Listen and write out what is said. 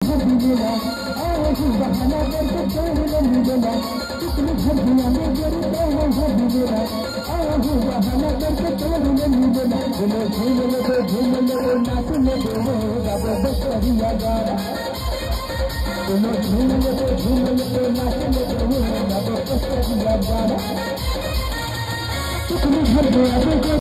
हबीबेला आहू बहाना करके तोड़ लंबेला कितने घर दुनिया में मेरे तो हबीबेला आहू बहाना करके तोड़ लंबेला झूम ले नाच ले रब बसरिया गारा झूम ले नाच ले रब बसरिया गारा कितने घर दुनिया में